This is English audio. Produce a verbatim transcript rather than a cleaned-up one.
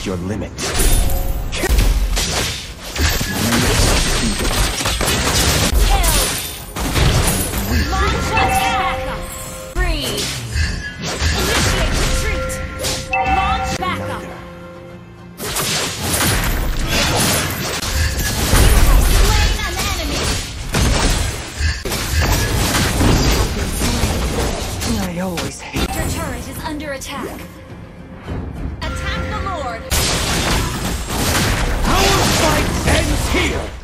your limits. Launch attack! Freeze! Initiate retreat! Launch backup! Slain an enemy! I always hate. Your turret is under attack. Attack the Lord! Our fight ends here!